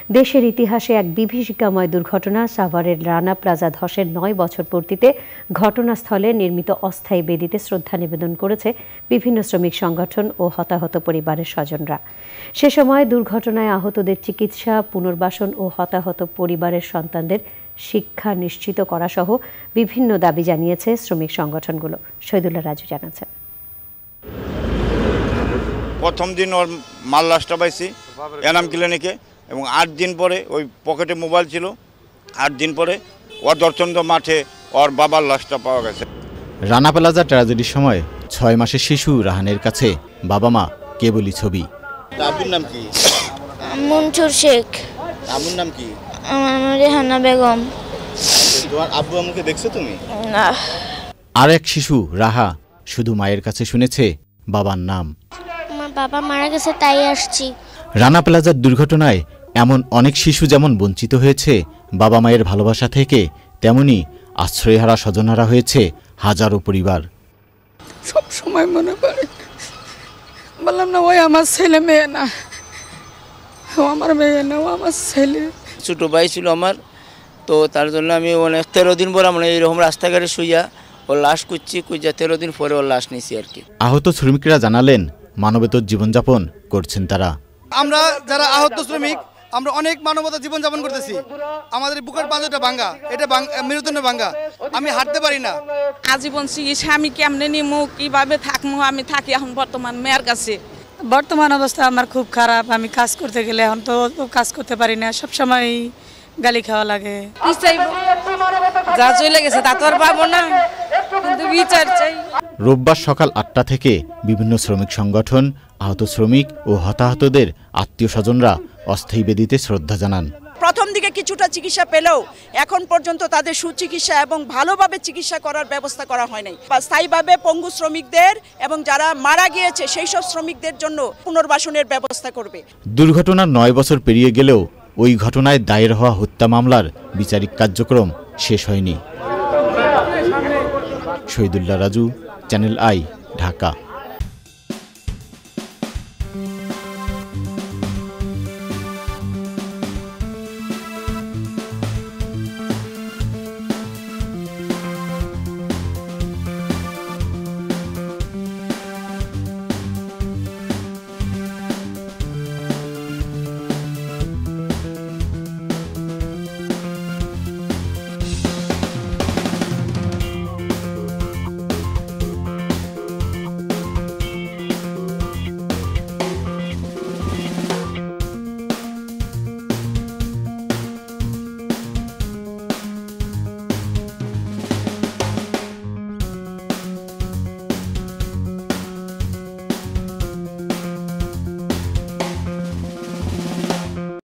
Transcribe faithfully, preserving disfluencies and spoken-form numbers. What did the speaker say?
দেশের ইতিহাসে এক বিভীষিকাময় দুর্ঘটনা সাভারের রানা প্লাজা ধসের নয় বছর পূর্তিতে ঘটনাস্থলে নির্মিত অস্থায়ী বেদিতে শ্রদ্ধা নিবেদন করেছে বিভিন্ন শ্রমিক সংগঠন ও হতাহত পরিবারের স্বজনরা। সে সময় দুর্ঘটনায় আহতদের চিকিৎসা, পুনর্বাসন ও হতাহত পরিবারের সন্তানদের শিক্ষা নিশ্চিত করা সহ বিভিন্ন দাবি জানিয়েছে শ্রমিক সংগঠনগুলো। শহীদুল্লাহ রাজু জানাচ্ছেন। প্রথম দিন ওর মাল লাশটা পাইছি এনাম ক্লিনিকে, এবং আট দিন পরে ওই পকেটে মোবাইল ছিল। আট দিন পরে ওর দর্শন মাঠে ওর বাবার লাশটা পাওয়া গেছে। রানা প্লাজা ট্র্যাজেডির সময় ছয় মাসের শিশু রাহানের কাছে বাবা মা কেবলই ছবি। আব্বুর নাম কি? মনসুর শেখ। আম্মুর নাম কি? আমার রেহানা বেগম। তোমার আব্বু আম্মুকে দেখছো তুমি? না। আর এক শিশু রাহা শুধু মায়ের কাছে শুনেছে বাবার নাম। আমার বাবা মারা গেছে তাই আসছি। রানা প্লাজার দুর্ঘটনায় এমন অনেক শিশু যেমন বঞ্চিত হয়েছে বাবা মায়ের ভালোবাসা থেকে, তেমনি আশ্রয়হারা স্বজনহারা হয়েছে হাজারো পরিবার। সব সময় মনে পড়ে, বললাম না ওই আমার ছেলে মেয়ে না, ও আমার মেয়ে না, ও আমার ছেলে। ছোটো ভাই ছিল আমার, তো তার জন্য আমি অনেক তেরো দিন পরে মানে এইরকম রাস্তাঘাটে শুইয়া ওর লাশ খুঁজছি, খুঁজা তেরো দিন পরে ওর লাশ নিয়েছি আর কি। আহত শ্রমিকরা জানালেন মানবেতর জীবনযাপন করছেন তারা। আমরা যারা আহত শ্রমিক আমরা অনেক মানবতা জীবনযাপন করতেছি। আমাদের বুকের পাঁজরটা ভাঙ্গা, এটা মেরুদণ্ড ভাঙ্গা, আমি হাঁটতে পারি না। আজীবন চিকিৎসা আমি কেমনে নিমু, কিভাবে থাকবো, আমি থাকি এখন বর্তমান মেয়ের কাছে। বর্তমান অবস্থা আমার খুব খারাপ। আমি কাজ করতে গেলে এখন তো কাজ করতে পারি না, সবসময় গালি খাওয়া লাগে। যা চলে গেছে তা তো আর পাবো না, কিন্তু বিচার চাই। রোববার সকাল আটটা থেকে বিভিন্ন শ্রমিক সংগঠন, আহত শ্রমিক ও হতাহতদের আত্মীয় স্বজনরা অস্থায়ী বেদিতে শ্রদ্ধা জানান। প্রথম দিকে কিছুটা চিকিৎসা পেলেও এখন পর্যন্ত তাদের সুচিকিৎসা এবং ভালোভাবে চিকিৎসা করার ব্যবস্থা করা হয় নাই। স্থায়ীভাবে পঙ্গু শ্রমিকদের এবং যারা মারা গিয়েছে সেই সব শ্রমিকদের জন্য পুনর্বাসনের ব্যবস্থা করবে। দুর্ঘটনার নয় বছর পেরিয়ে গেলেও ওই ঘটনায় দায়ের হওয়া হত্যা মামলার বিচারিক কার্যক্রম শেষ হয়নি। Shahidullah Raju, channel I, Dhaka.